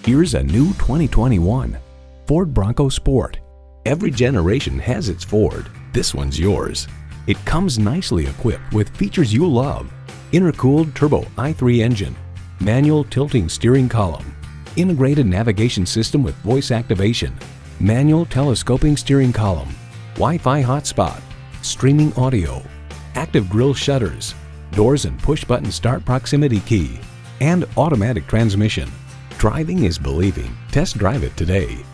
Here's a new 2021 Ford Bronco Sport. Every generation has its Ford. This one's yours. It comes nicely equipped with features you love. Intercooled turbo i3 engine, manual tilting steering column, integrated navigation system with voice activation, manual telescoping steering column, Wi-Fi hotspot, streaming audio, active grille shutters, doors and push-button start proximity key, and automatic transmission. Driving is believing. Test drive it today.